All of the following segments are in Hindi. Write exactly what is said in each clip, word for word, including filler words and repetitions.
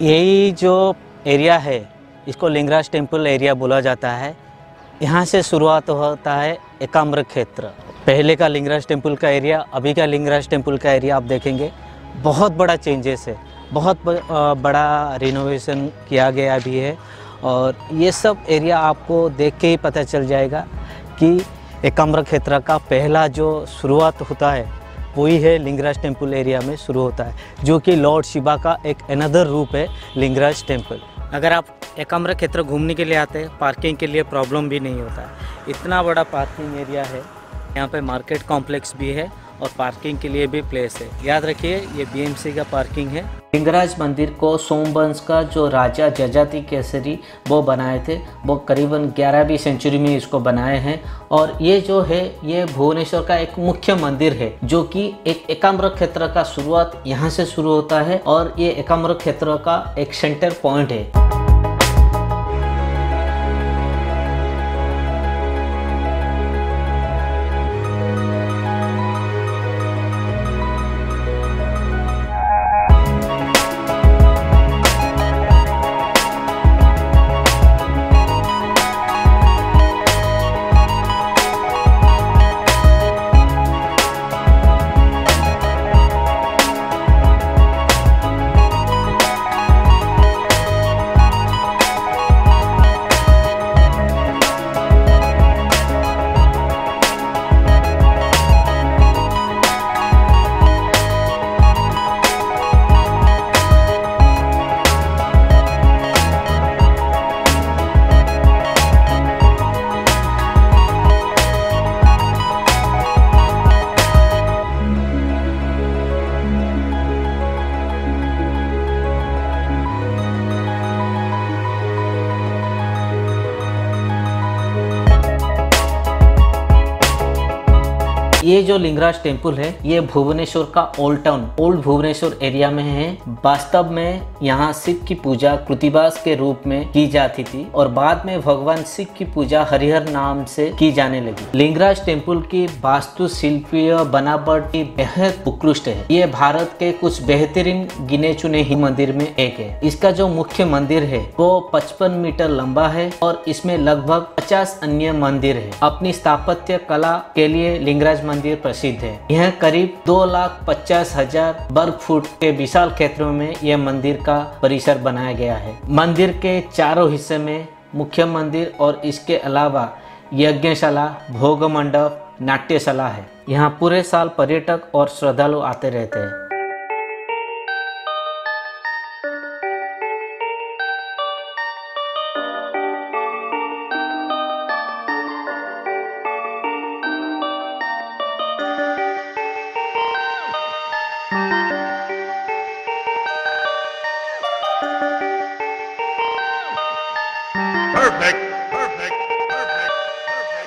यही जो एरिया है इसको लिंगराज टेम्पल एरिया बोला जाता है। यहाँ से शुरुआत होता है एकाम्र क्षेत्र। पहले का लिंगराज टेम्पल का एरिया, अभी का लिंगराज टेम्पल का एरिया आप देखेंगे बहुत बड़ा चेंजेस है, बहुत बड़ा रिनोवेशन किया गया भी है। और ये सब एरिया आपको देख के ही पता चल जाएगा कि एकाम्र क्षेत्र का पहला जो शुरुआत होता है वही है लिंगराज टेम्पल एरिया में शुरू होता है, जो कि लॉर्ड शिवा का एक अनदर रूप है लिंगराज टेम्पल। अगर आप एकाम्र क्षेत्र घूमने के लिए आते हैं, पार्किंग के लिए प्रॉब्लम भी नहीं होता है। इतना बड़ा पार्किंग एरिया है, यहाँ पे मार्केट कॉम्प्लेक्स भी है और पार्किंग के लिए भी प्लेस है। याद रखिए ये बीएमसी का पार्किंग है। लिंगराज मंदिर को सोमवंश का जो राजा जजाति केसरी वो बनाए थे, वो करीबन ग्यारहवीं सेंचुरी में इसको बनाए हैं। और ये जो है ये भुवनेश्वर का एक मुख्य मंदिर है, जो कि एक एकाम्र क्षेत्र का शुरुआत यहाँ से शुरू होता है और ये एकाम्र क्षेत्र का एक सेंटर पॉइंट है। ये जो लिंगराज टेम्पल है ये भुवनेश्वर का old town, old Bhubaneswar area में है। वास्तव में यहाँ शिव की पूजा कृतिवास के रूप में की जाती थी और बाद में भगवान शिव की पूजा हरिहर नाम से की जाने लगी। लिंगराज टेम्पल की वास्तुशिल्पीय बनावट बेहद उत्कृष्ट है। ये भारत के कुछ बेहतरीन गिने चुने ही मंदिर में एक है। इसका जो मुख्य मंदिर है वो पचपन मीटर लंबा है और इसमें लगभग पचास अन्य मंदिर है। अपनी स्थापत्य कला के लिए लिंगराज मंदिर प्रसिद्ध है। यह करीब दो लाख पचास हजार वर्ग फुट के विशाल क्षेत्र में यह मंदिर का परिसर बनाया गया है। मंदिर के चारों हिस्से में मुख्य मंदिर और इसके अलावा यज्ञशाला, भोग मंडप, नाट्यशाला है। यहाँ पूरे साल पर्यटक और श्रद्धालु आते रहते हैं। Perfect, perfect, perfect, perfect.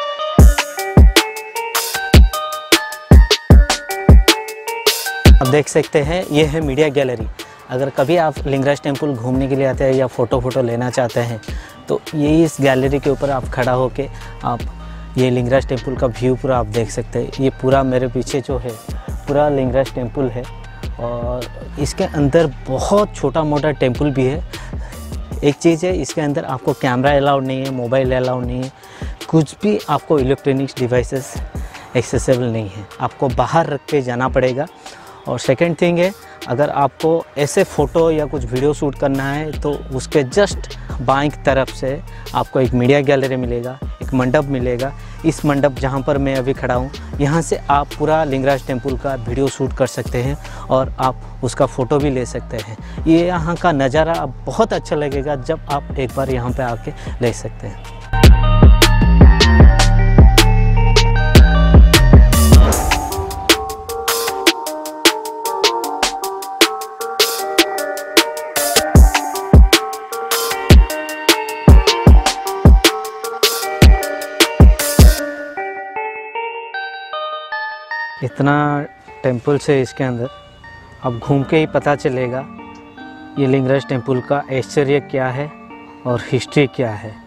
अब देख सकते हैं ये है मीडिया गैलरी। अगर कभी आप लिंगराज टेम्पल घूमने के लिए आते हैं या फ़ोटो फोटो लेना चाहते हैं तो ये इस गैलरी के ऊपर आप खड़ा होके आप ये लिंगराज टेम्पल का व्यू पूरा आप देख सकते हैं। ये पूरा मेरे पीछे जो है पूरा लिंगराज टेम्पल है और इसके अंदर बहुत छोटा मोटा टेम्पल भी है। एक चीज़ है, इसके अंदर आपको कैमरा अलाउड नहीं है, मोबाइल अलाउड नहीं है, कुछ भी आपको इलेक्ट्रॉनिक्स डिवाइसेस एक्सेसिबल नहीं है, आपको बाहर रख के जाना पड़ेगा। और सेकंड थिंग है, अगर आपको ऐसे फ़ोटो या कुछ वीडियो शूट करना है तो उसके जस्ट बाईं तरफ से आपको एक मीडिया गैलरी मिलेगा, एक मंडप मिलेगा। इस मंडप जहाँ पर मैं अभी खड़ा हूँ यहाँ से आप पूरा लिंगराज टेम्पल का वीडियो शूट कर सकते हैं और आप उसका फ़ोटो भी ले सकते हैं। ये यहाँ का नज़ारा अब बहुत अच्छा लगेगा जब आप एक बार यहाँ पे आके ले सकते हैं। इतना टेम्पल से इसके अंदर अब घूम के ही पता चलेगा ये लिंगराज टेम्पल का ऐश्वर्य क्या है और हिस्ट्री क्या है।